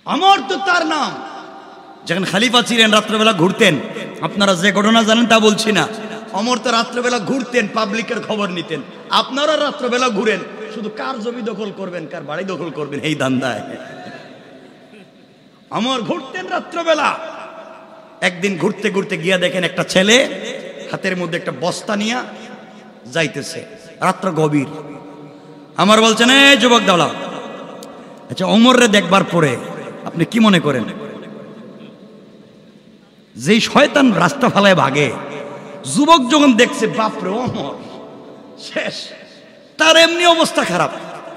আমর তো তার নাম। যখন খলিফা ছিলেন রাত্রেবেলা ঘুরতেন, আপনারা যে ঘটনা জানেন তা বলছি না। অমর তো রাত্রেবেলা ঘুরতেন, পাবলিকের খবর নিতেন। আপনারা রাত্রেবেলা ঘুরেন, শুধু কার জমি দখল করবেন, কার বাড়ি দখল করবেন, এই ধান্দায় অমর ঘুরতেন রাত্রেবেলা। একদিন ঘুরতে ঘুরতে গিয়া দেখেন একটা ছেলে হাতের মধ্যে একটা বস্তা নিয়ে যাইতেছে, রাত্র গভীর। আমার বলছেন, এই যুবক দাওলা, আচ্ছা ওমরে দেখবার পরে আপনি কি মনে করেন? যেই শয়তান রাস্তা ফালায় ভাগে, যুবক যখন দেখছে বাপরে ওমর শেষ, তার এমনি অবস্থা খারাপ।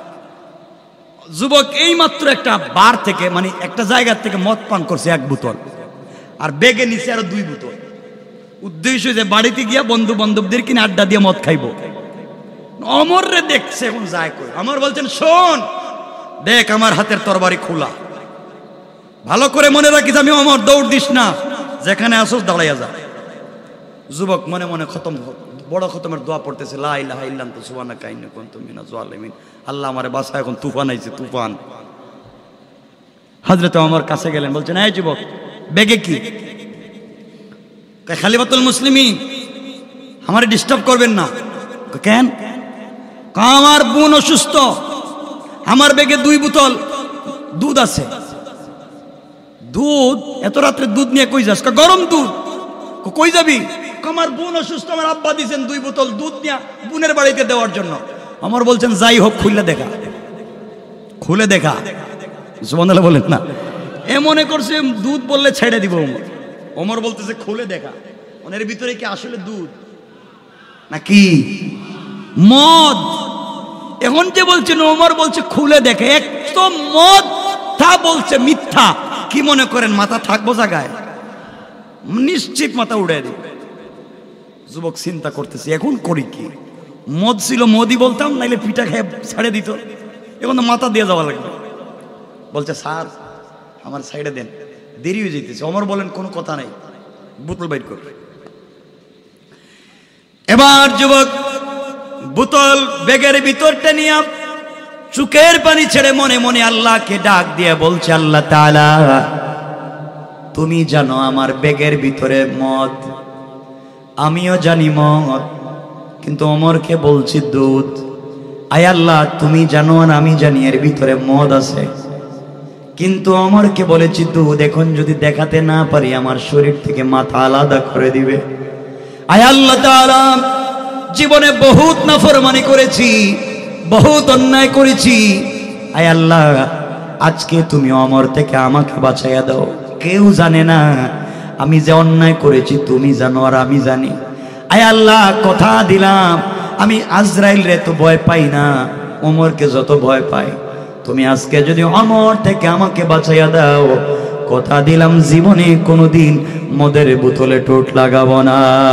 যুবক এই মাত্র একটা বার থেকে, মানে একটা জায়গা থেকে মদ পান করছে 1 বোতল, আর বেগে নিচে আরো 2 বোতল। উদ্দেশ্য যে বাড়িতে গিয়া বন্ধু বান্ধবদের কিনে আড্ডা দিয়ে মদ খাইব। অমর রে দেখছে, এখন যায় কই? আমার বলছেন, শোন দেখ আমার হাতের তরবারি খোলা, ভালো করে মনে রাখিস আমি অমর, দৌড় দিস না, যেখানে আসোস দাঁড়াইয়া যা। যুবক মনে মনে খতম, বড় খতমের দোয়া পড়তেছে, লা ইলাহা ইল্লা আনতা সুবহানাকা ইন্নী কুনতু মিনাজ জালিমিন। আল্লাহ আমারে বাঁচা, এখন তুফান আইছে, তুফান। হযরত ওমর কাছে গেলেন, বলছেন, এই যুবক বেগে কি? খলিফাতুল মুসলিমিন, আমারে ডিস্টার্ব করবেন না। কেন? আমার বোন অসুস্থ, আমার বেগে 2 বোতল দুধ আছে। দুধ? এত রাত্রে দুধ নিয়ে কই যাস? গরম দুধ। কই যাবি? আমার বোন অসুস্থ, আমার আব্বা দিয়েছেন 2 বোতল দুধ নিয়ে বোনের বাড়িতে দেওয়ার জন্য। আমার বলছেন, যাই হোক খুলে দেখা, খুলে দেখা। সুবহানাল্লাহ বলেন না। এ মনে করছে দুধ বললে ছেড়ে দিব। ওমর বলতেছে খুলে দেখা। ওনের ভিতরে কি আসলে দুধ নাকি মদ? এখন যে বলছেন ওমর বলছে খুলে দেখে, একদম মদ, তা বলছে মিথ্যা। কি মনে করেন মাথা থাকবো জায়গায়? নিশ্চিত মাথা উড়ে দিবে। যুবক চিন্তা করতেছে, এখন করি কি? মদ ছিল মদই বলতাম, নাইলে পিঠা খেয়ে ছেড়ে দিত। এখন তো মাথা দিয়ে যাওয়া লাগবে। বলছে, স্যার আমার সাইডে দেন, দেরি হয়ে যেতেছে। ওমর বলেন, কোনো কথা নাই, বোতল বাইর করবে। এবার যুবক বোতল বেগের ভিতরটা নিয়ে চোখের পানি ছেড়ে মনে মনে আল্লাহকে ডাক দিয়ে বলছে, আল্লাহ তাআলা তুমি জানো আমার বেগের ভিতরে মদ, আমিও জানি মদ, কিন্তু ওমরকে বলছি দুধ। আয় আল্লাহ তুমি জানো আর আমি জানি এর ভিতরে মদ আছে, কিন্তু ওমরকে বলেছি দুধ। এখন যদি দেখাতে না পারি আমার শরীর থেকে মাথা আলাদা করে দিবে। আয় আল্লাহ তাআলা জীবনে বহুত নাফরমানি করেছি, বহুত অন্যায় করেছি। আয় আল্লাহ আজকে তুমি ওমর থেকে আমাকে বাঁচাইয়া দাও। কেউ জানে না আমি যে অন্যায় করেছি, তুমি জানো আর আমি জানি। আয় আল্লাহ কথা দিলাম, আমি আজরাইল রে তো ভয় পাই না, ওমরকে যত ভয় পাই, তুমি আজকে যদি ওমর থেকে আমাকে বাঁচাইয়া দাও, কথা দিলাম জীবনে কোনোদিন মদের বোতলে টোট লাগাবো না।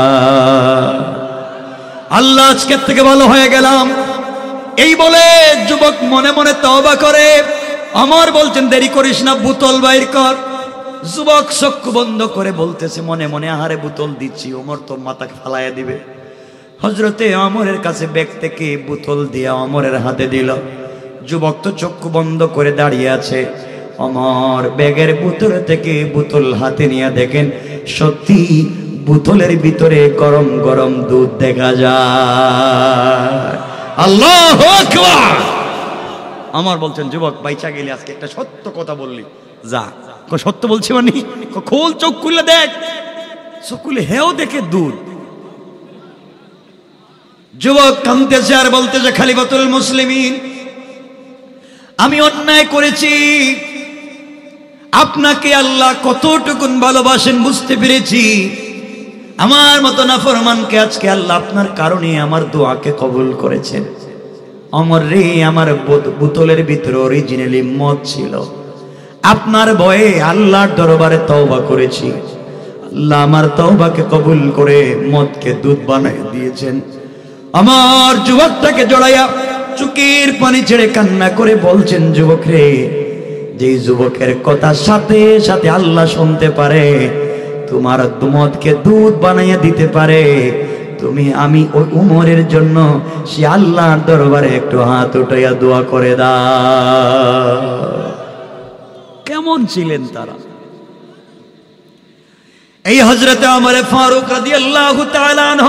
আল্লাহ আজকের থেকে ভালো হয়ে গেলাম, এই বলে যুবক মনে মনে তওবা করে। ওমর বলছেন, দেরি করিস না, বোতল বাইর কর। যুবক চক্ষু বন্ধ করে বলতেছে মনে মনে, আহারে বোতল দিচ্ছি, ওমর তো মাথা ফালাইয়া দিবে। হযরতে ওমরের কাছে ব্যাগ থেকে বোতল দিয়া ওমরের হাতে দিল। যুবক তো চক্ষু বন্ধ করে দাঁড়িয়ে আছে। ওমর ব্যাগের ভিতর থেকে বোতল হাতে নিয়ে দেখেন, সত্যি বোতলের ভিতরে গরম গরম দুধ দেখা যায়। আল্লাহু আকবার। ওমর বলছেন, যুবক বাইচা গেলি, আজকে একটা সত্য কথা বললি, যা। সত্য বলছি মানে? খোল, চোখ খুলে দেখ। চোখ খুলে হেও দেখে দুধ। যুবক কাঁদতেছে আর বলতেছে, খলিফাতুল মুসলিমিন আমি অন্যায় করেছি, আপনাকে আল্লাহ কতটুকুন ভালোবাসেন বুঝতে পেরেছি। আমার মতো নাফরমানকে আজকে আল্লাহ আপনার কারণে আমার দোয়াকে কবুল করেছেন। ওমর রে, আমার বোতলের ভিতরে অরিজিনালি মদ ছিল, আপনার ভয়ে আল্লাহর দরবারে তওবা করেছি, আল্লাহ আমার তওবাকে কবুল করে মদকে দুধ বানিয়ে দিয়েছেন। আমার যুবকটাকে জড়াইয়া চোখের পানি ছেড়ে কান্না করে বলছেন, যুবক রে, যে যুবকের কথা সাথে সাথে আল্লাহ শুনতে পারে, তোমার মদকে দুধ বানাইয়া দিতে পারে, আমি ওই উমরের জন্য সে আল্লাহর দরবারে একটু হাত উঠাইয়া দোয়া করে দাও। কেমন কেমন ছিলেন তারা? এই হযরতে ওমর ফারুক রাদিয়াল্লাহু তাআলা আনহু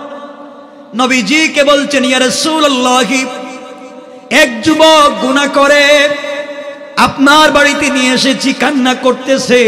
নবীজিকে বলছেন, ইয়া রাসূলুল্লাহ, এক যুবক গুনাহ করে আপনার বাড়িতে নিয়ে এসেছি, কান্না করতেছে,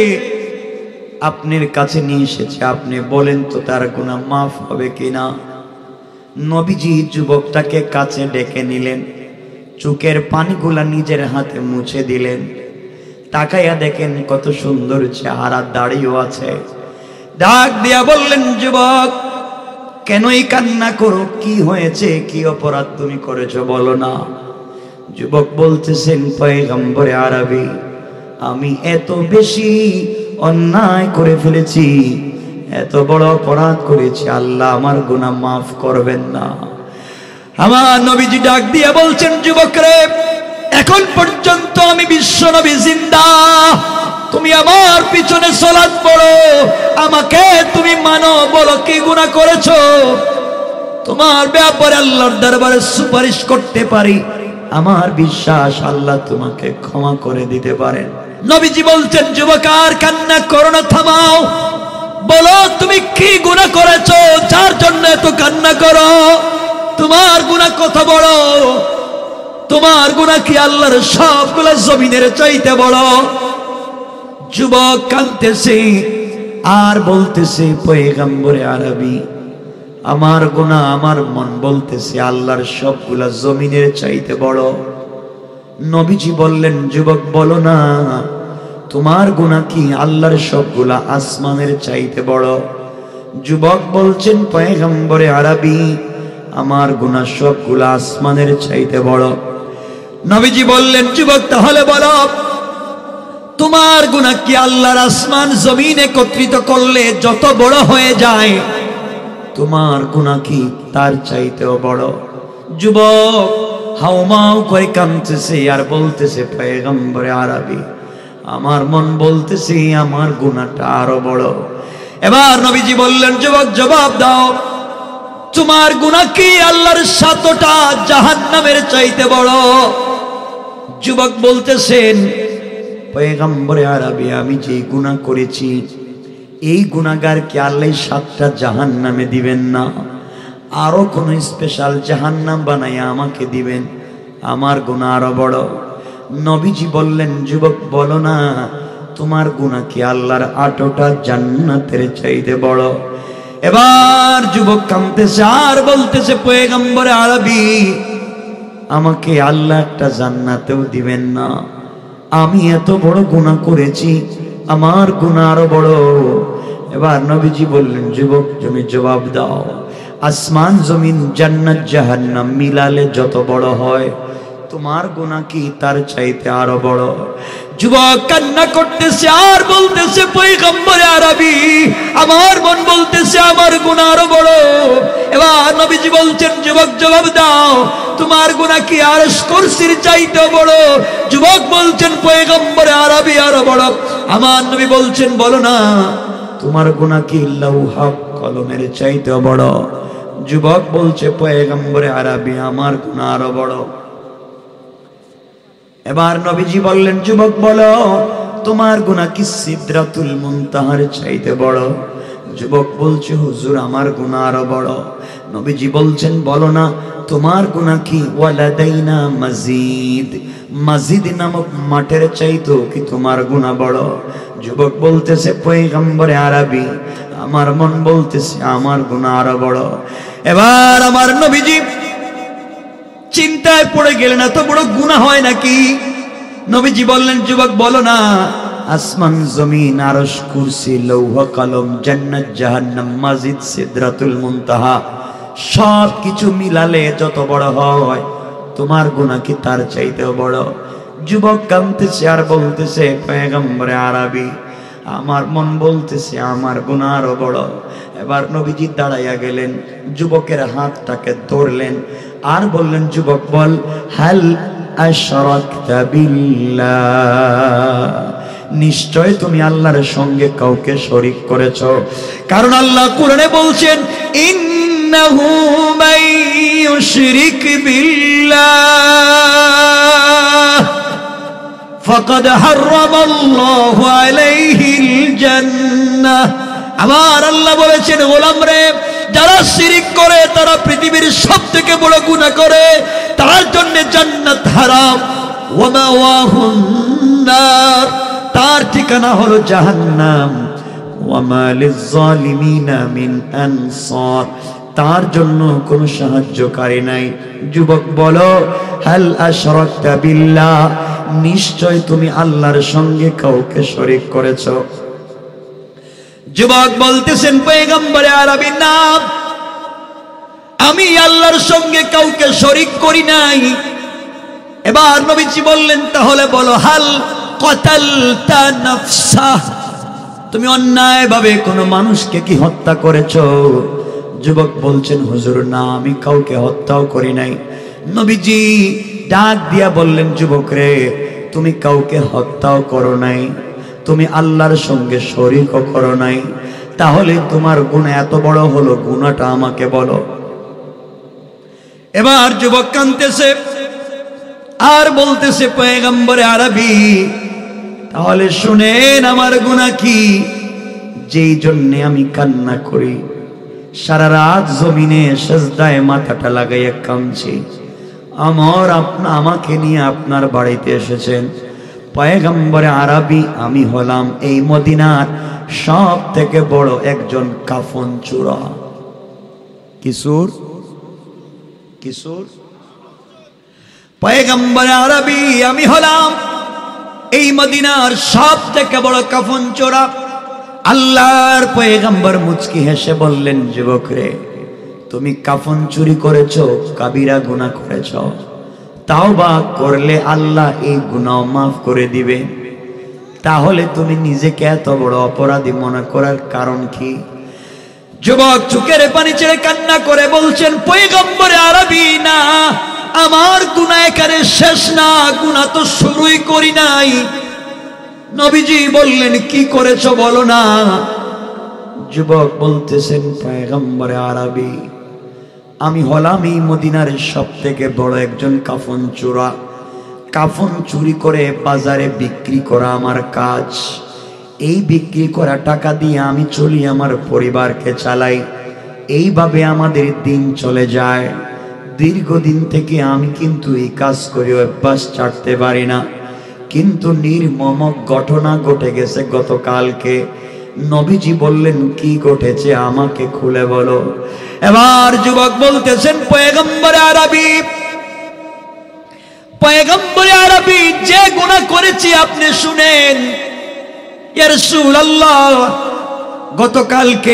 আপনার কাছে নিয়ে এসেছি, আপনি বলেন তো তার গুনাহ মাফ হবে কিনা? নবীজি যুবকটাকে কাছে ডেকে নিলেন, চোখের পানিগুলা নিজের হাতে মুছে দিলেন। তাকাইয়া দেখেন কত সুন্দর চেহারা, দাড়িও আছে। ডাক দিয়া বললেন, যুবক কেনই কান্না করো, কি হয়েছে, কি অপরাধ তুমি করেছো বলো না? যুবক বলতেছেন, পয়গম্বরে আরবি, আমি এত বেশি অন্যায় করে ফেলেছি, এত বড় অপরাধ করেছি, আল্লাহ আমার গুনাহ মাফ করবেন না। আমার নবীজি ডাক দিয়ে বলছেন, যুবক রে, এখন পর্যন্ত আমি বিশ্ব নবী জিন্দা, তুমি আমার পিছনে সালাত পড়ো, আমাকে তুমি মানো, বলো কি গুনাহ করেছো, তোমার ব্যাপারে আল্লাহর দরবারে সুপারিশ করতে পারি, আমার বিশ্বাস আল্লাহ তোমাকে ক্ষমা করে দিতে পারেন। নবীজি বলছেন, যুবক আর কান্না করো না, থামাও, বলো তুমি কি গুনাহ করেছো যার জন্য এত কান্না করো? তোমার গুনাহ কত বড়? তোমার গুনাহ কি আল্লাহর সবগুলো জমিনের চাইতে বড়? যুবক কাঁদতেছে আর বলতেছে, পয়গম্বরে আরবি, আমার গুনাহ, আমার মন বলতেছে আল্লাহর সবগুলা জমিনের চাইতে বড়। নবীজি বললেন, যুবক বলো না, তোমার গুনাহ কি আল্লাহর সবগুলা আসমানের চাইতে বড়? যুবক বলছেন, পয়গম্বরে আরবি, আমার গুনাহ সবগুলা আসমানের চাইতে বড়। নবীজি বললেন, যুবক তাহলে বলো, তোমার গুনাহ কি আল্লাহর আসমান জমিন একত্রিত করলে যত বড় হয়ে যায়, তোমার গুনাহ কি তার চাইতেও বড়? যুবক হাউমাউ করে কাঁদতেছে আর বলতেছে, পয়গম্বরে আরবি, আমার মন বলতেছে আমার গুনাহটা আরো বড়। এবার নবীজি বললেন, যুবক জবাব দাও, তোমার গুনাহ কি আল্লাহর 7টা জাহান্নামের চাইতে বড়? যুবক বলতেছেন, পয়গম্বরে আরবি, আমি যে গুনাহ করেছি এই গুনাহগারকে আল্লাহ 7টা জাহান্নামে দিবেন না, আরো কোন স্পেশাল জাহান্নাম বানাইয়া আমাকে দিবেন, আমার গুনাহ আরো বড়। নবীজি বললেন, যুবক বলো না, তোমার গুনাহ কি আল্লাহর 8টা জান্নাতের চাইতে বড়? এবার যুবক কাঁদতেছে আর বলতেছে, পয়গম্বরে আরবি, আমাকে আল্লাহ একটা জান্নাতেও দিবেন না, আমি এত বড় গুনাহ করেছি, আমার গুনাহ আরো বড়। এবার নবীজি বললেন, যুবক তুমি জবাব দাও, আসমান জমিন জান্নাত জাহান্নাম মিলালে যত বড় হয়, তোমার গুনাহ কি তার চাইতে আরো বড়? যুবক কান্না করতেছে আর বলতেছে, পয়গম্বরে আরবি, আমার মন বলতেছে আমার গুনাহ আরো বড়। এবার নবীজি বলছেন, যুবক জবাব দাও, তোমার গুনাহ কি আরশ কুরসির চাইতে বড়? যুবক বলছেন, পয়গম্বরে আরবি আরো বড়। আমার নবী বলছেন, বলো না, তোমার গুনাহ কি লৌহ কলমের চাইতে বড়? যুবক বলছে, পয়গম্বরে আরবি, আমার গুনাহ আরো বড়। এবার নবীজি বললেন, যুবক বলো, তোমার গুনাহ কি সিদরাতুল মুনতাহার চাইতে বড়? যুবক বলছে, হুজুর আমার গুনাহ আরো বড়। নবীজি বলছেন, বলো না, তোমার গুনাহ কি ওয়ালাদাইনা মাজিদ, মাজিদ নামক মাঠের চাইতো কি তোমার গুনাহ বড়? যুবক বলতেছে, পয়গম্বরে আরবি, আমার মন বলতেছে আমার গুনাহ আরো বড়। এবার আমার নবীজি চিন্তায় পড়ে গেলেন, এত বড় গুনাহ হয় নাকি? নবীজি বললেন, যুবক বলো না, আসমান জমিন আরশ কুরসি লৌহ কলম জান্নাত জাহান্নাম মাজিদ সিদরাতুল মুনতাহা সব কিছু মিলালে যত বড় হয়, তোমার গুনাহ কি তার চাইতেও বড়? যুবক কাঁদতেছে আর বলতেছে, পয়গম্বরে আরবি, আমার মন বলতেছে আমার গুনাহ আরো বড়। এবার নবীজি দাঁড়াইয়া গেলেন, যুবকের হাতটাকে ধরলেন আর বললেন, যুবক বল, হাল আশরাকতা বিল্লাহ, নিশ্চয় তুমি আল্লাহর সঙ্গে কাউকে শরীক করেছো। কারণ আল্লাহ কোরআনে বলছেন, ইন্নাহু মান ইউশরিক বিল্লাহ ফাকাদ হারামাল্লাহু আলাইহিল জান্নাহ। আবার আল্লাহ বলেছেন, গোলাম রে, যারা শিরক করে, তারা পৃথিবীর সবথেকে বড় গুনাহ করে, তার জন্য জান্নাত হারাম। ওয়া মাওয়াহুন নার, তার ঠিকানা হলো জাহান্নাম। ওয়া মা লিয-যালিমিনা মিন আনসার, তার জন্য কোনো সাহায্যকারী নাই। যুবক বলো, হাল আশরাকতা বিল্লাহ, নিশ্চয় তুমি আল্লাহর সঙ্গে কাউকে শরীক করেছো। যুবক বলতেছেন, পয়গম্বরে আরবি না, আমি আল্লাহর সঙ্গে কাউকে শরীক করি নাই। এবার নবীজি বললেন, তাহলে বলো, হাল কতালতা নাফসা, তুমি অন্যায়ভাবে কোনো মানুষকে কি হত্যা করেছো? যুবক বলছেন, হুজুর না, আমি কাউকে হত্যাও করি নাই। নবীজি ডাক দিয়া বললেন, যুবক রে, তুমি কাউকে হত্যাও করো নাই, তুমি আল্লাহর সঙ্গে শরীকও করো নাই, তাহলে তোমার গুনাহ এত বড় হলো, গুনাহটা আমাকে বলো। এবার যুবক কাঁদতেছে আর বলতেছে, পয়গম্বরে আরবি, তাহলে শুনেন আমার গুনাহ কি, যেই জন্য আমি কান্না করি, সারা রাত জমিনে সেজদায় মাথাটা লাগাইয়া কাঁদছি। আমাকে নিয়ে আপনার বাড়িতে এসেছেন পয়গম্বরে আরবি, আমি হলাম এই মদিনার সব থেকে বড় একজন কাফন চোরা। কিশোর কিশোর পয়গম্বরে আরবি, আমি হলাম এই মদিনার সব থেকে বড় কাফন চোরা। আল্লাহর পয়গম্বর মুচকি হেসে বললেন, যুবক রে, তুমি কাফন চুরি করেছো, কাবিরা গুনাহ করেছো, তাওবা করলে আল্লাহ এই গুনাহ মাফ করে দিবে, তাহলে তুমি নিজেকে এত বড় অপরাধী মনে করার কারণ কি? যুবক চোখের পানি ছেড়ে কান্না করে বলছেন, পয়গম্বরে আরবি না, আমার গুনাহ এখানে শেষ না, গুনাহ তো শুরুই করি নাই। নবীজি বললেন, কি করেছো বলো না। যুবক বলতেছেন, পয়গম্বরে আরবি, আমি হলাম এই মদিনার সব থেকে বড় একজন কাফন চোরা। কাফন চুরি করে বাজারে বিক্রি করা আমার কাজ। এই বিক্রি করা টাকা দিয়ে আমি চলি, আমার পরিবারকে চালাই। এইভাবে আমাদের দিন চলে যায়। দীর্ঘদিন থেকে আমি কিন্তু এই কাজ করে অভ্যাস ছাড়তে পারি না। কিন্তু নির্মম ঘটনা ঘটে গেছে গতকালকে। নবীজি বললেন, কি ঘটেছে আমাকে খুলে বলো। এবার যুবক বলতেছেন, পয়গম্বরে আরবি, যে গুনাহ করেছি আপনি শুনেন। ইয়া রাসূলুল্লাহ, গতকালকে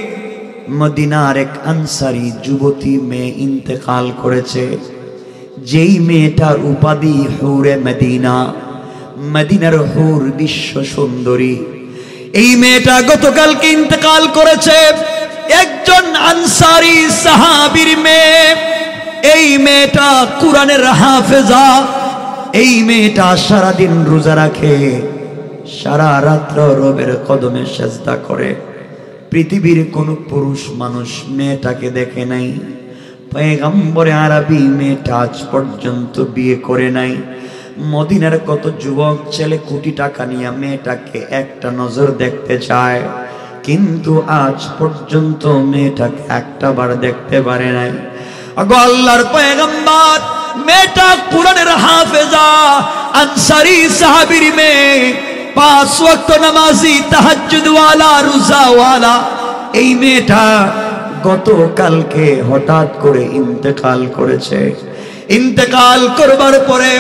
মদিনার এক আনসারী যুবতী মেয়ে ইন্তেকাল করেছে, যেই মেয়েটার উপাধি হুরে মদিনা, মদিনার হুর বিশ্ব সুন্দরী। এই মেয়েটা গতকালকে ইন্তেকাল করেছে, একজন আনসারী সাহাবীর মেয়ে। এই মেয়েটা কুরআনের হাফেজা। এই মেয়েটা সারাদিন রোজা রাখে, সারা রাত্র রবের কদমে সেজদা করে। পৃথিবীর কোন পুরুষ মানুষ মেয়েটাকে দেখে নাই। পয়গম্বরে আরবি মেয়েটা আজ পর্যন্ত বিয়ে করে নাই। মদিনার কত যুবক ছেলে কোটি টাকা নিয়ে মেয়েটাকে একটা নজর দেখতে চায়, কিন্তু আজ পর্যন্ত মেয়েটাকে একটা বার দেখতে পারে নাই। আগো আল্লাহর পয়গম্বর, মেয়েটা কুরআনের হাফেজা, আনসারী সাহাবীর মেয়ে, 5 ওয়াক্ত নামাজি, তাহাজ্জুদ ওয়ালা, রোজা ওয়ালা। এই মেয়েটা গতকালকে হঠাৎ করে ইন্তেকাল করেছে। ইন্তেকাল করবার পরে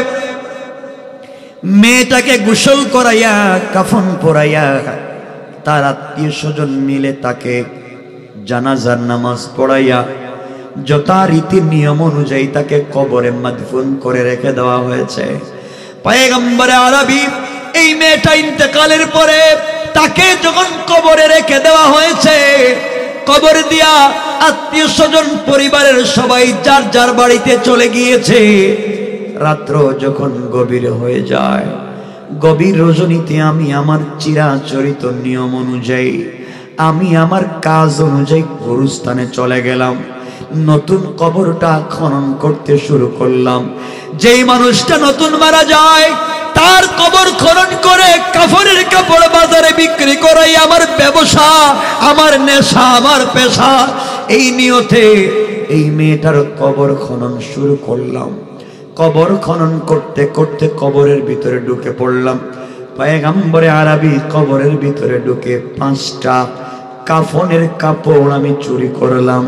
মেয়েটাকে গোসল করাইয়া, কাফন পরাইয়া, তার আত্মীয় স্বজন মিলে তাকে জানাজার নামাজ পড়াইয়া যথারীতি নিয়ম অনুযায়ী তাকে কবরে মাদফুন করে রেখে দেওয়া হয়েছে। পয়গম্বরে আরবি, এই মেয়েটা ইন্তেকালের পরে তাকে যখন কবরে রেখে দেওয়া হয়েছে, কবর দিয়া আত্মীয় স্বজন পরিবারের সবাই যার যার বাড়িতে চলে গিয়েছে। রাত্র যখন গভীর হয়ে যায়, গভীর রজনীতে আমি আমার চিরাচরিত নিয়ম অনুযায়ী, আমি আমার কাজ অনুযায়ী গুরুস্থানে চলে গেলাম। নতুন কবরটা খনন করতে শুরু করলাম। যেই মানুষটা নতুন মারা যায়, তার কবর খনন করে কাফনের কাপড় বাজারে বিক্রি করাই আমার ব্যবসা, আমার নেশা, আমার পেশা। এই নিয়তে এই মেয়েটার কবর খনন শুরু করলাম। কবর খনন করতে করতে কবরের ভিতরে ঢুকে পড়লাম। পয়গম্বরে আরবি কবরের ভিতরে ঢুকে 5টা কাফনের কাপড় আমি চুরি করলাম।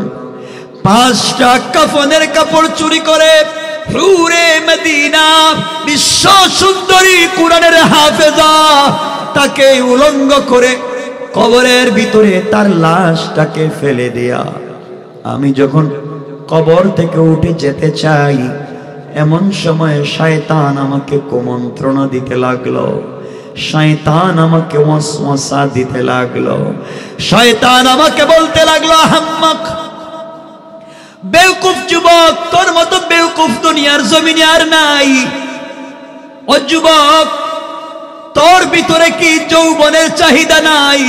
5টা কাফনের কাপড় চুরি করে হুরে মদিনা, বিশ্ব সুন্দরী কুরআনের হাফেজা, তাকে উলঙ্গ করে কবরের ভিতরে তার লাশটাকে ফেলে দেয়া। আমি যখন কবর থেকে উঠে যেতে চাই, এমন সময় শয়তান আমাকে কুমন্ত্রণা দিতে লাগলো। শয়তান আমাকে ওয়াসওয়াসা দিতে লাগলো। শয়তান আমাকে বলতে লাগলো, আহম্মক, বেওকুফ যুবক, তোর মতো বেওকুফ দুনিয়ার জমিনে আর নাই। ও যুবক, তোর ভিতরে কি যৌবনের চাহিদা নাই?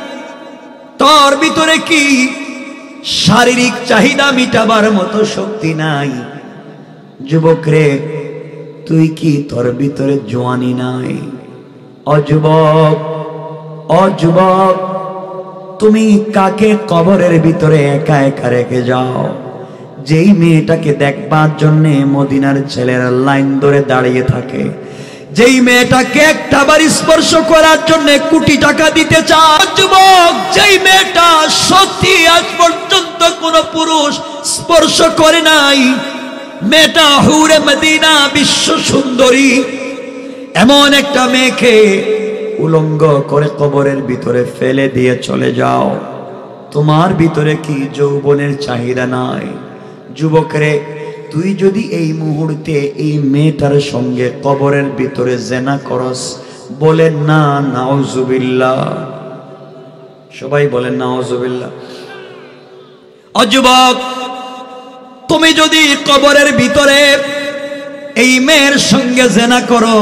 তোর ভিতরে কি শারীরিক চাহিদা মিটাবার মতো শক্তি নাই? যুবক রে, তুই কি তোর ভিতরে জওয়ানি নাই? ও যুবক, ও যুবক, তুমি কাকে কবরের ভিতরে একা একা রেখে যাও? যেই মেয়েটাকে দেখবার জন্য মদিনার ছেলেরা লাইন ধরে দাঁড়িয়ে থাকে, যেই মেয়েটাকে একটা বার স্পর্শ করার জন্য কোটি টাকা দিতে চায়। যুবক, যেই মেয়েটা সত্যি আজ পর্যন্ত কোন পুরুষ স্পর্শ করে নাই, মেয়েটা হুরে মদিনা, বিশ্ব সুন্দরী, এমন একটা মেয়েকে উলঙ্গ করে কবরের ভিতরে ফেলে দিয়ে চলে যাও। তোমার ভিতরে কি যৌবনের চাহিদা নাই? যুবকরে, তুই যদি এই মুহূর্তে এই মেয়েটার সঙ্গে কবরের ভিতরে জিনা করস, বলেন না নাউজুবিল্লাহ। সবাই বলেন নাউজুবিল্লাহ। ও যুবক, তুমি যদি কবরের ভিতরে এই মেয়ের সঙ্গে জিনা করো,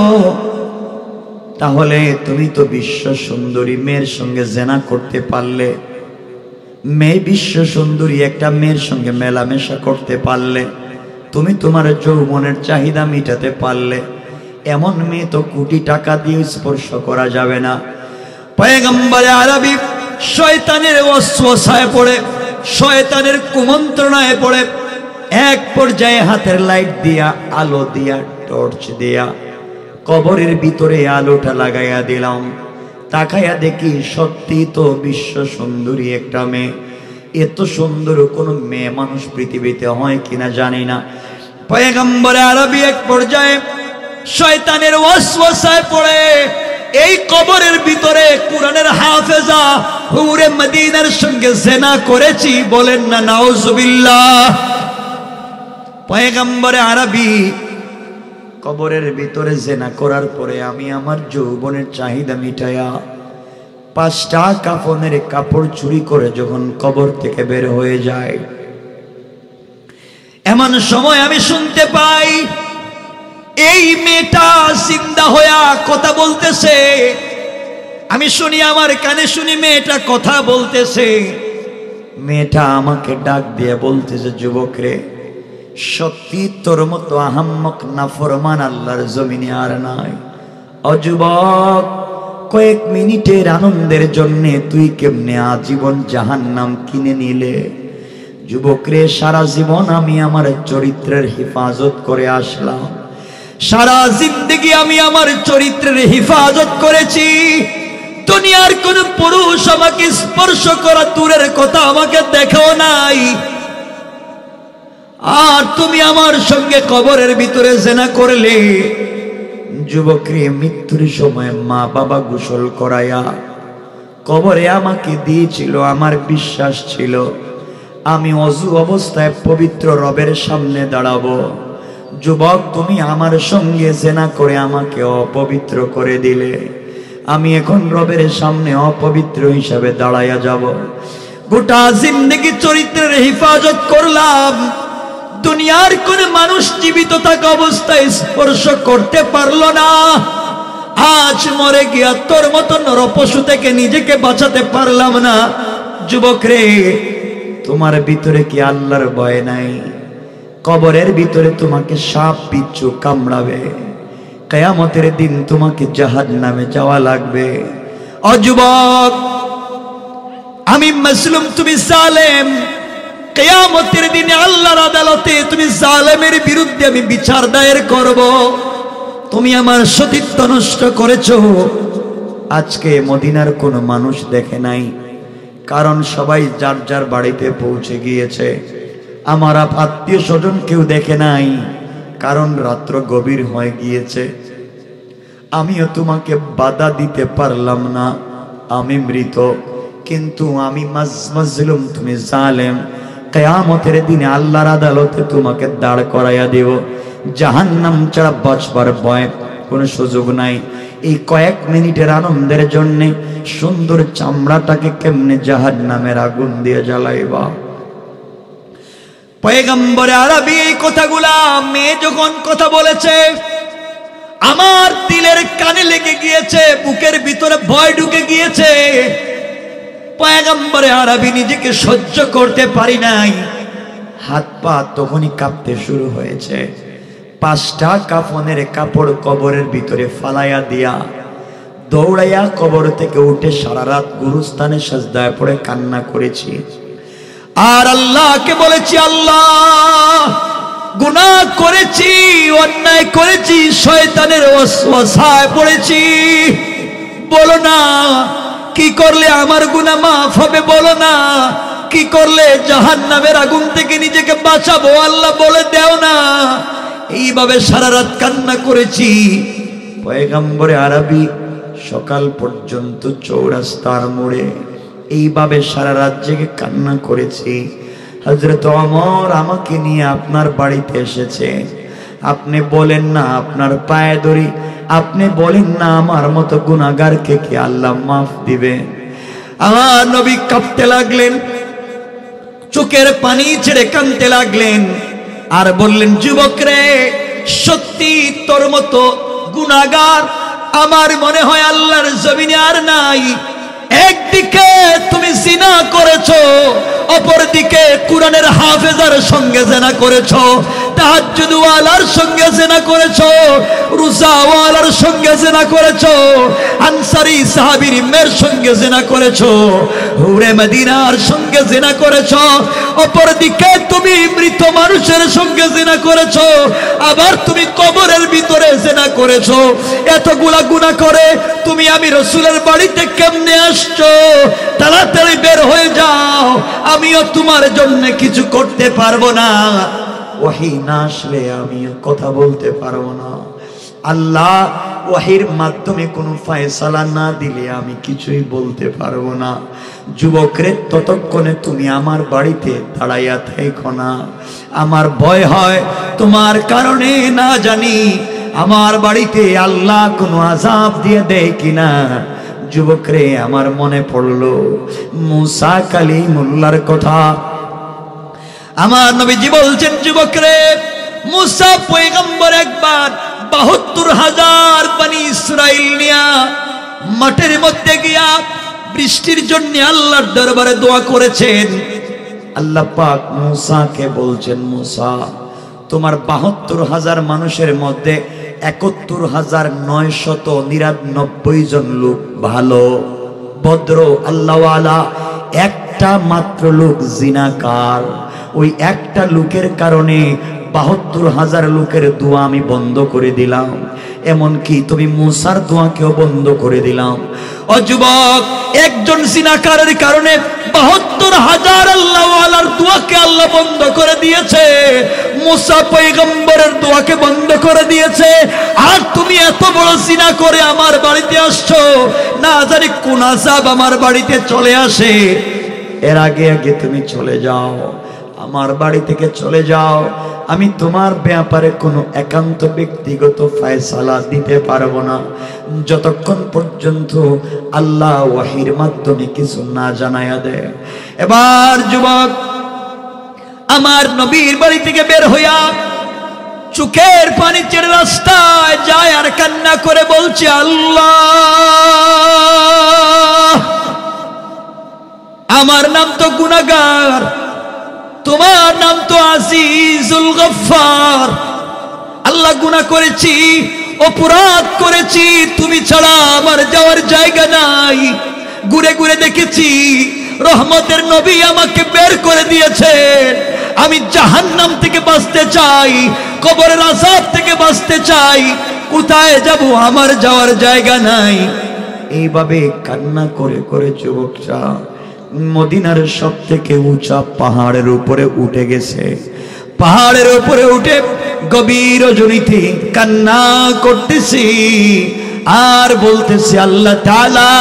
তাহলে তুমি তো বিশ্ব সুন্দরী মেয়ের সঙ্গে জিনা করতে পারলে, মেয়ে বিশ্ব সুন্দরী একটা মেয়ের সঙ্গে মেলামেশা করতে পারলে, তুমি তোমার যৌবনের চাহিদা মিটাতে পারলে। এমন মেয়ে তো কোটি টাকা দিয়ে স্পর্শ করা যাবে না। পয়গম্বরে আরবি শয়তানের ওয়াসওয়াসায় পড়ে, শয়তানের কুমন্ত্রণায় পড়ে এক পর্যায়ে হাতের লাইট দিয়া, আলো দিয়া, টর্চ দিয়া কবরের ভিতরে আলোটা লাগাইয়া দিলাম। তাকাইয়া দেখি সত্যি তো বিশ্ব সুন্দরী একটা মেয়ে। এত সুন্দর কোন মেয়ে মানুষ পৃথিবীতে হয় কিনা জানি না। পয়গম্বরে আরবি এক পর্যায়ে শয়তানের ওয়াসওয়াসায় পড়ে এই কবরের ভিতরে কুরআনের হাফেজা হুরে মদিনার সঙ্গে জিনা করেছি, বলেন না নাউজুবিল্লাহ। পয়গম্বরে আরবি কবরের ভিতরে জিনা করার পরে আমি আমার যৌবনের চাহিদা মিটায়া 5টা কাফনের কাপড় চুরি করে যখন কবর থেকে বের হয়ে যায়, এমন সময় আমি শুনতে পাই এই মেয়েটা জিন্দা হইয়া কথা বলতেছে। আমি শুনি, আমার কানে শুনি মেয়েটা কথা বলতেছে। মেয়েটা আমাকে ডাক দিয়ে বলতেছে, যুবক রে, সত্যি তোর মতো আহাম্মক নাফরমান আল্লাহর জমিনে আর নাই। ও যুবক, কয়েক মিনিটের আনন্দের জন্য তুই কেমনে আজীবন জাহান্নাম কিনে নিলে? যুবক রে, সারা জীবন আমি আমার চরিত্রের হেফাজত করে আসলাম। সারা জিন্দেগি আমি আমার চরিত্রের হেফাজত করেছি। দুনিয়ার কোন পুরুষ আমাকে স্পর্শ করা দূরের কথা, আমাকে দেখাও নাই। আর তুমি আমার সঙ্গে কবরের ভিতরে জিনা করলে। যুবক রে, মৃত্যুর সময় মা বাবা গোসল করায়া কবরে আমাকে দিয়েছিল। আমার বিশ্বাস ছিল আমি অযু অবস্থায় পবিত্র রবের সামনে দাঁড়াবো। যুবক, তুমি আমার সঙ্গে জিনা করে আমাকে অপবিত্র করে দিলে। আমি এখন রবের সামনে অপবিত্র হিসাবে দাঁড়াইয়া যাব। গোটা জিন্দেগি চরিত্রের হেফাজত করলাম, দুনিয়ার কোন মানুষ জীবিত থাকা অবস্থায় স্পর্শ করতে পারলো না। আজ মরে গিয়া তোর মতো নরপশু থেকে নিজেকে বাঁচাতে পারলাম না। যুবক রে, তোমার ভিতরে কি আল্লাহর ভয় নাই? কবরের ভিতরে তোমাকে সাপ বিচ্ছু কামড়াবে, কিয়ামতের দিন তোমাকে জাহান্নামে যাওয়া লাগবে। ও যুবক, আমি মাসলুম, তুমি জালেম। কিয়ামতের দিনে আল্লাহর আদালতে তুমি জালেমের বিরুদ্ধে আমি বিচার দায়ের করব। তুমি আমার সতীত্ব নষ্ট করেছো। আজকে মদিনার কোনো মানুষ দেখে নাই, কারণ সবাই যার যার বাড়িতে পৌঁছে গিয়েছে। আমার আত্মীয় স্বজন কেউ দেখে নাই, কারণ রাত্র গভীর হয়ে গিয়েছে। আমিও তোমাকে বাধা দিতে পারলাম না, আমি মৃত, কিন্তু আমি মাজলুম, তুমি জালেম। কিয়ামতের দিনে আল্লাহর আদালতে তোমাকে দাঁড় করাইয়া দেব। জাহান্নাম ছাড়া বাঁচবার ভয় কোনো সুযোগ নাই। এই কয়েক মিনিটের আনন্দের জন্য সুন্দর চামড়াটাকে কেমনে জাহান্নামের আগুন দিয়ে জ্বালাইবা। পয়গম্বরে আরবি এই কথাগুলা মেয়ে যখন কথা বলেছে, আমার দিলের কানে লেগে গিয়েছে, বুকের ভিতরে ভয় ঢুকে গিয়েছে। পয়গম্বরে আরবি নিজেকে সহ্য করতে পারি নাই, হাত পা তখনই কাঁপতে শুরু হয়েছে। 5টা কাফনের কাপড় কবরের ভিতরে ফালাইয়া দিয়া দৌড়াইয়া কবর থেকে উঠে সারা রাত গুরুস্থানে সাজদায় পড়ে কান্না করেছি। আর আল্লাহকে বলেছি, আল্লাহ গুনাহ করেছি, অন্যায় করেছি, শয়তানের ওয়াসওয়াসায় পড়েছি। বলো না কি করলে আমার গুনাহ মাফ হবে, বলো না কি করলে জাহান্নামের আগুন থেকে নিজেকে বাঁচাবো, আল্লাহ বলে দাও না। এইভাবে সারা রাত কান্না করেছি। পয়গম্বরে আরবি সকাল পর্যন্ত চৌরাস্তার মোড়ে এইভাবে সারা রাত জেগে কান্না করেছি। হযরত ওমর আমাকে নিয়ে আপনার বাড়িতে এসেছে। আপনি বলেন না আপনার পায়ে ধরি, আপনি বলেন না আমার মতো গুনাহগারকে কি আল্লাহ মাফ দিবেন। আমার নবী কাঁপতে লাগলেন, চোখের পানি ছেড়ে কাঁদতে লাগলেন, আর বললেন, যুবক রে, সত্যি তোর মতো গুনাহগার আমার মনে হয় আল্লাহর জমিনে আর নাই। একদিকে তুমি জিনা করেছো, অপরদিকে কুরআনের হাফেজার সঙ্গে জিনা করেছো, তাহাজ্জুদ ওয়ালার সঙ্গে জিনা করেছো, রোজা ওয়ালার সঙ্গে জিনা করেছো, আনসারী সাহাবীর মেয়ের সঙ্গে জিনা করেছো, হুরে মদিনার সঙ্গে জিনা করেছো। অপরদিকে তুমি মৃত মানুষের সঙ্গে জিনা করেছো, আবার তুমি কবরের ভিতরে জিনা করেছো। এতগুলা গুনাহ করে তুমি আমি রাসূলের বাড়িতে কেমনে আসছো? তাড়াতাড়ি বের হয়ে যাও, আমিও তোমার জন্য কিছু করতে পারবো না। ওহী না আসলে আমিও কথা বলতে পারবো না। আল্লাহ ওহীর মাধ্যমে কোনো ফয়সালা না দিলে আমি কিছুই বলতে পারবো না। যুবকরে, ততক্ষণে তুমি আমার বাড়িতে দাঁড়াইয়া থেকো না। আমার ভয় হয় তোমার কারণে না জানি আমার বাড়িতে আল্লাহ কোনো আযাব দিয়ে দেয় কিনা। যুবকরে, আমার মনে পড়লো মুসা কালিমুল্লাহর কথা। আমার নবীজি বলছেন, যুবকরে, মুসা পয়গম্বর একবার ৭২,০০০ বনি ইসরাইল নিয়া মাঠের মধ্যে গিয়া বৃষ্টির জন্য আল্লাহর দরবারে দোয়া করেছেন। আল্লাহ পাক মুসাকে বলছেন, মুসা, তোমার ৭২,০০০ মানুষের মধ্যে ৭১,৯৯৯ জন লোক ভালো, ভদ্র, আল্লাহওয়ালা, একটা মাত্র লোক জিনাকার। ওই একটা লোকের কারণে ৭২,০০০ লোকের দোয়া আমি বন্ধ করে দিলাম, এমনকি তুমি মুসার দোয়াকেও বন্ধ করে দিলাম। ও যুবক, একজন জিনাকারের কারণে ৭২,০০০ আল্লাহওয়ালার দোয়াকে আল্লাহ বন্ধ করে দিয়েছে, মুসা পয়গম্বরের দোয়াকে বন্ধ করে দিয়েছে। আর তুমি এত বড় জিনা করে আমার বাড়িতে আসছো, না জানি কোন আযাব আমার বাড়িতে চলে আসে। এর আগে আগে তুমি চলে যাও, আমার বাড়ি থেকে চলে যাও। আমি তোমার ব্যাপারে কোনো একান্ত ব্যক্তিগত ফয়সালা দিতে পারবো না যতক্ষণ পর্যন্ত আল্লাহ ওহীর মাধ্যমে কিছু না জানায়া দেয়। এবার যুবক আমার নবীর বাড়ি থেকে বের হইয়া চোখের পানি ছেড়ে রাস্তায় যায় আর কান্না করে বলছে, আল্লাহ, আমার নাম তো গুনাহগার, তোমার নাম তো আজিজুল গফফার। আল্লাহ, গুনাহ করেছি, অপরাধ করেছি, তুমি ছাড়া আমার যাওয়ার জায়গা নাই। ঘুরে ঘুরে দেখেছি রহমতের নবী আমাকে বের করে দিয়েছেন। আমি জাহান্নাম থেকে বাঁচতে চাই, কবরের আযাব থেকে বাঁচতে চাই, কোথায় যাব, আমার যাওয়ার জায়গা নাই। এইভাবে কান্না করে করে যুবকটা মদিনার সব থেকে উঁচা পাহাড়ের উপরে উঠে গেছে। পাহাড়ের উপরে উঠে গভীর রজনীতে কান্না করতেছি আর বলতেছি, আল্লাহ তাআলা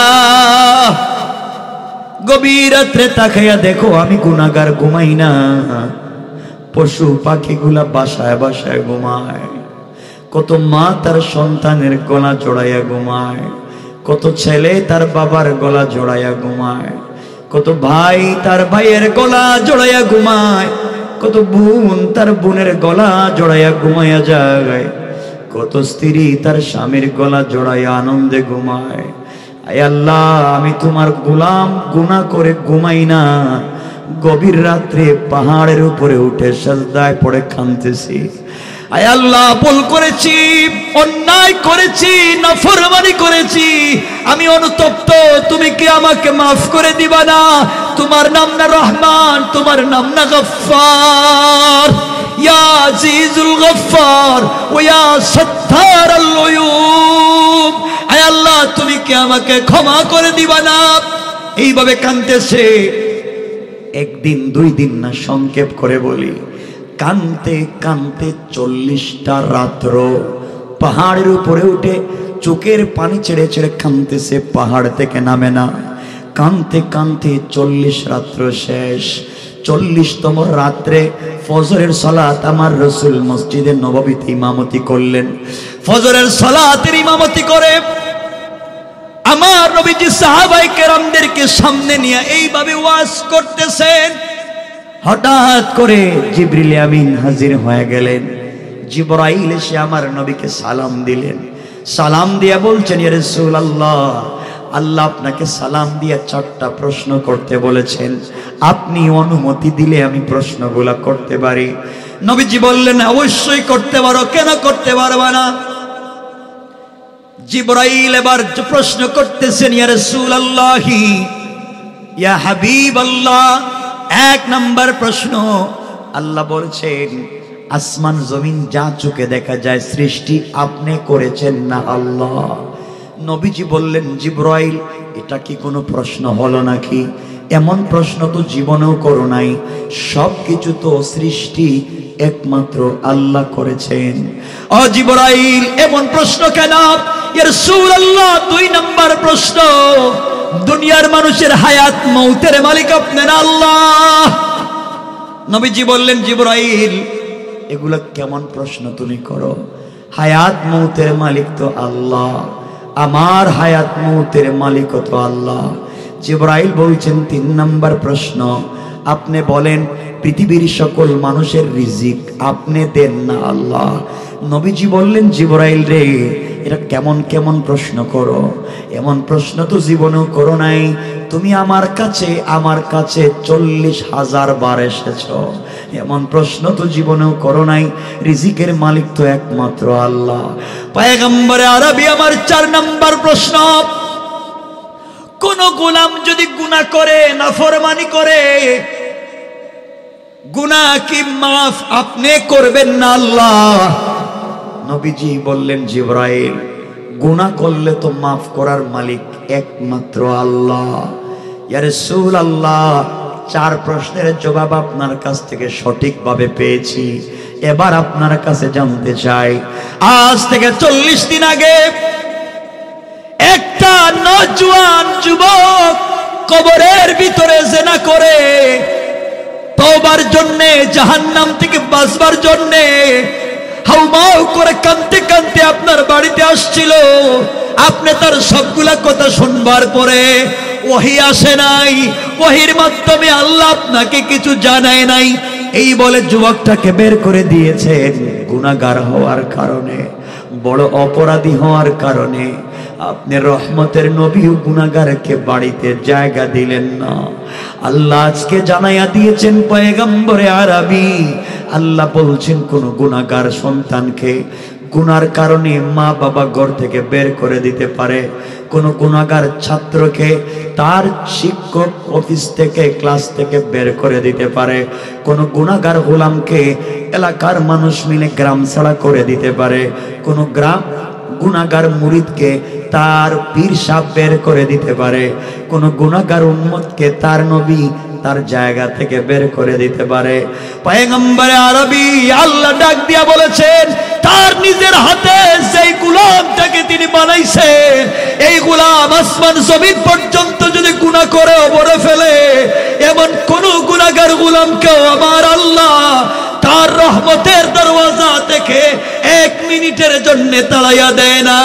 গভীর রাত্রে তাকাইয়া দেখো আমি গুনাহগার ঘুমাই না, পশু পাখিগুলা বাসায় বাসায় ঘুমায়, কত মা তার সন্তানের গলা জড়াইয়া ঘুমায়, কত ছেলে তার বাবার গলা জড়াইয়া ঘুমায়, কত ভাই তার ভাইয়ের গলা জড়াইয়া ঘুমায়, কত বোন তার বোনের গলা জড়াইয়া ঘুমাইয়া যায়, কত স্ত্রী তার স্বামীর গলা জড়াইয়া আনন্দে ঘুমায়। আয় আল্লাহ, আমি তোমার গোলাম, গুনাহ করে ঘুমাই না, গভীর রাত্রে পাহাড়ের উপরে উঠে সাজদায় পড়ে কাঁদতেছি। আয় আল্লাহ, ভুল করেছি, অন্যায় করেছি, নাফরমানি করেছি, আমি অনুতপ্ত, তুমি কি আমাকে মাফ করে দিবা না? তোমার নাম না রহমান, তোমার নাম না গফফার, ইয়া আজিজুল গফফার ওয়া ইয়া সাত্তারাল উয়ুব। আয় আল্লাহ, তুমি কি আমাকে ক্ষমা করে দিবা না? এইভাবে কাঁদতেছে। একদিন দুই দিন না, সংক্ষেপ করে বলি, কানতে কানতে 40টা রাত্র পাহাড়ের উপরে উঠে চোখের পানি ছেড়ে ছেড়ে কানতেছে, পাহাড় থেকে নামে না। কানতে কানতে 40 রাত্র শেষ। 40তম রাত্রে ফজরের সালাত আমার রাসূল মসজিদে নববীতে ইমামতি করলেন। ফজরের সালাতের ইমামতি করে আমার নবীজি সাহাবায়ে কেরামদেরকে সামনে নিয়ে এইভাবে ওয়াজ করতেছেন। হঠাৎ করে জিবরিল আমিন হাজির হয়ে গেলেন। জিবরাইল এসে আমার নবীকে সালাম দিলেন। সালাম দিয়া বলছেন, ইয়া রাসূলুল্লাহ, আল্লাহ আপনাকে সালাম দিয়া 4টা প্রশ্ন করতে বলেছেন, আপনি অনুমতি দিলে আমি প্রশ্নগুলো করতে পারি। নবীজি বললেন, অবশ্যই করতে পারো, কেন করতে পারবা না? জিবরাইল এবার প্রশ্ন করতেছেন, ইয়া রাসূলুল্লাহ, ইয়া হাবিবাল্লাহ, 1 নাম্বার প্রশ্ন, আল্লাহ বলছেন আসমান জমিন যা চোখে দেখা যায় সৃষ্টি আপনি করেছেন না আল্লাহ? নবীজি বললেন, জিবরাইল, এটা কি কোনো প্রশ্ন হলো নাকি? এমন প্রশ্ন তো জীবনেও করো নাই, সব কিছু তো সৃষ্টি একমাত্র আল্লাহ করেছেন। ও জিবরাইল, এমন প্রশ্ন কেন? ইয়া রাসূলুল্লাহ, 2 নাম্বার প্রশ্ন, দুনিয়ার মানুষের হায়াত মৌতের মালিক আপনি না আল্লাহ? নবীজি বললেন, জিবরাইল, এগুলা কেমন প্রশ্ন তুমি করো? হায়াত মৌতের মালিক তো আল্লাহ, আমার হায়াত মৌতের মালিক তো আল্লাহ। জিবরাইল বলছেন, 3 নাম্বার প্রশ্ন, আপনি বলেন পৃথিবীর সকল মানুষের রিজিক আপনি দেন না আল্লাহ? নবীজি বললেন, জিবরাইল রে, এটা কেমন কেমন প্রশ্ন করো? এমন প্রশ্ন তো জীবনেও করো নাই। তুমি আমার কাছে 40,000 বার এসেছো, এমন প্রশ্ন তো জীবনেও করো নাই। রিজিকের মালিক তো একমাত্র আল্লাহ। পয়গম্বরে আরবি আমার 4 নাম্বার প্রশ্ন, কোন গোলাম যদি গুনাহ করে, নাফরমানি করে, গুনাহ কি মাফ আপনি করবেন না আল্লাহ? নবীজি বললেন, জিবরাইল, গুনাহ করলে তো মাফ করার মালিক একমাত্র আল্লাহ। ইয়া রাসূলুল্লাহ, 4 প্রশ্নের জবাব আপনার কাছ থেকে সঠিকভাবে পেয়েছি। এবার আপনার কাছে জানতে চাই, আজ থেকে 40 দিন আগে একটা নওজোয়ান যুবক কবরের ভিতরে জিনা করে তওবার জন্য, জাহান্নাম থেকে বাঁচবার জন্য হাউমাউ করে কাঁদতে কাঁদতে আপনার বাড়িতে আসছিল। আপনি তার সবগুলা কথা শুনবার পরে ওহী আসে নাই, ওহীর মাধ্যমে আল্লাহ আপনাকে কিছু জানায় নাই। এই বলে যুবকটাকে বের করে দিয়েছেন গুনাহগার হওয়ার কারণে, বড় অপরাধী হওয়ার কারণে। আপনি রহমতের নবীও গুনাহগারকে বাড়িতে জায়গা দিলেন না। আল্লাহ আজকে জানাইয়া দিয়েছেন পয়গম্বরে আরবি, আল্লাহ বলছেন কোন গুনাহগার সন্তানকে গুনার কারণে মা বাবা ঘর থেকে বের করে দিতে পারে, কোন গুনাহগার ছাত্রকে তার শিক্ষক অফিস থেকে ক্লাস থেকে বের করে দিতে পারে, কোন গুনাহগার গোলামকে এলাকার মানুষ মিলে গ্রাম ছাড়া করে দিতে পারে, কোন গুনাহগার মুরিদকে তার পীর সাহেব বের করে দিতে পারে, কোন গুনাহগার উম্মতকে তার নবী তার জায়গা থেকে বের করে দিতে পারে। পয়গম্বরে আরবি আল্লাহ ডাক দিয়া বলেছেন, তার নিজের হাতে সেই গোলামটাকে তিনি বানাইছেন, এই গোলাম আসমান জমিন পর্যন্ত যদি গুনাহ করে ওপরে ফেলে, এমন কোন গুনাহগার গোলামকেও আমার আল্লাহ তার রহমতের দরওয়াজা থেকে 1 মিনিটের জন্য তাড়াইয়া দেয় না।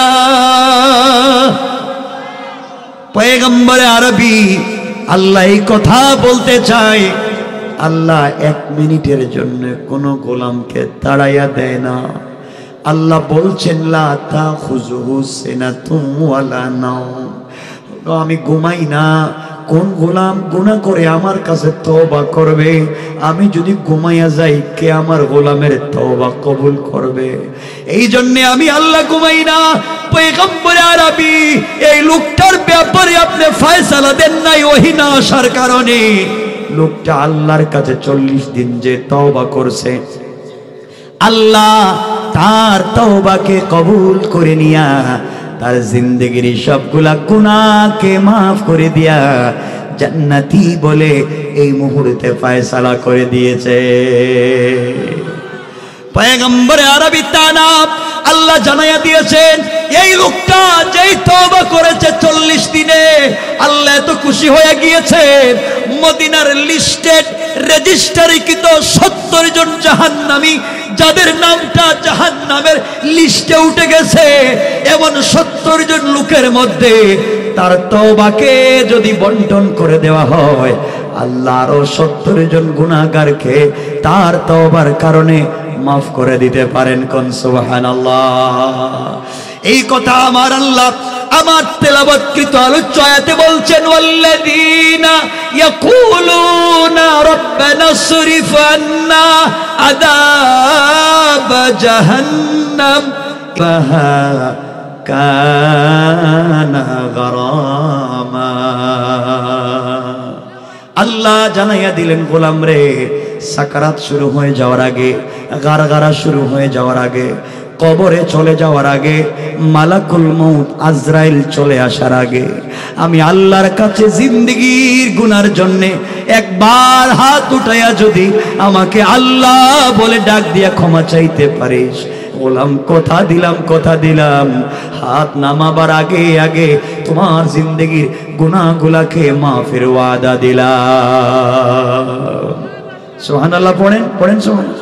পয়গম্বরে আরবি আল্লাহ এই কথা বলতে চায়, আল্লাহ 1 মিনিটের জন্য কোন গোলামকে তাড়াইয়া দেয় না। আল্লাহ বলছেন, লা তাখুযুহু সিনাতুন ওয়ালা নাওম, আমি ঘুমাই না। কোন গোলাম গুনাহ করে আমার কাছে তওবা করবে, আমি যদি ঘুমাইয়া যাই কে আমার গোলামের তওবা কবুল করবে? এই জন্য আমি আল্লাহ ঘুমাই না। পয়গম্বর আরবি এই লোকটার ব্যাপারে আপনি ফয়সালা দেন নাই ওহী না আসার কারণে। লোকটা আল্লাহর কাছে 40 দিন যে তওবা করছে, আল্লাহ তার তওবাকে কবুল করে নিয়া তার জিন্দেগির সবগুলা গুনাহকে মাফ করে দিয়া জান্নাতি বলে এই মুহূর্তে ফয়সালা করে দিয়েছে। পয়গম্বর আরবি তানা আল্লাহ জানাইয়া দিয়েছেন, এই লোকটা যেই তওবা করেছে 40 দিনে, আল্লাহ এত খুশি হয়ে গিয়েছে, মদিনার লিস্টেড রেজিস্টারিকৃত 70 জন জাহান্নামী যাদের নামটা জাহান্নামের লিস্টে উঠে গেছে, এমন 70 জন লোকের মধ্যে তার তওবাকে যদি বন্টন করে দেওয়া হয়, আল্লাহ আরো 70 জন গুনাহগারকে তার তওবার কারণে মাফ করে দিতে পারেন। কোন সুবহানাল্লাহ। এই কথা আমার আল্লাহ আমার তেলাওয়াতকৃত আলোচ্য আয়াতে বলছেন, ওয়াল্লাযীনা ইয়াকুলুনা রাব্বানা সরিফ আন্না আযাব জাহান্নাম ফাহা কানা গরামা। আল্লাহ জানাইয়া দিলেন, গোলাম রে, সাকারাত শুরু হয়ে যাওয়ার আগে, গারগারা শুরু হয়ে যাওয়ার আগে, কবরে চলে যাওয়ার আগে, মালাকুল মউত আজরাইল চলে আসার আগে, আমি আল্লাহর কাছে জিন্দেগির গুনার জন্যে একবার হাত উঠাইয়া যদি আমাকে আল্লাহ বলে ডাক দিয়া ক্ষমা চাইতে পারিস, গোলাম কথা দিলাম হাত নামাবার আগে আগে তোমার জিন্দেগির গুনাহগুলাকে মাফের ওয়াদা দিলাম। সুবহানাল্লাহ পড়েন সুবহানাল্লাহ।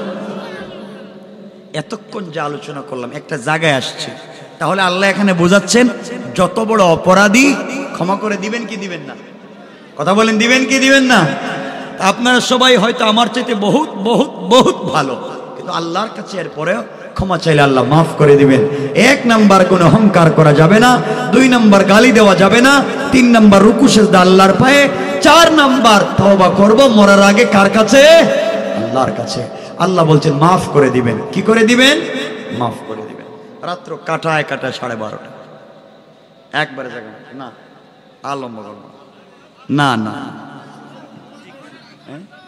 এতক্ষণ যে আলোচনা করলাম একটা জায়গায় আসছে, তাহলে আল্লাহ এখানে বোঝাচ্ছেন যত বড় অপরাধী ক্ষমা করে দিবেন কি দিবেন না? কথা বলেন, দিবেন কি দিবেন না? আপনারা সবাই হয়তো আমার চাইতে বহুত বহুত বহুত ভালো, কিন্তু আল্লাহর কাছে এরপরেও ক্ষমা চাইলে আল্লাহ মাফ করে দিবেন। 1 নাম্বার কোনো অহংকার করা যাবে না, 2 নাম্বার গালি দেওয়া যাবে না, 3 নাম্বার রুকু সিজদা আল্লাহর পায়ে, 4 নাম্বার তওবা করব মরার আগে কার কাছে? আল্লাহর কাছে। আল্লাহ বলছেন মাফ করে দিবেন। কি করে দিবেন? মাফ করে দিবেন। রাত্র কাটায় 12:30 একবারে জায়গা না, আলম না না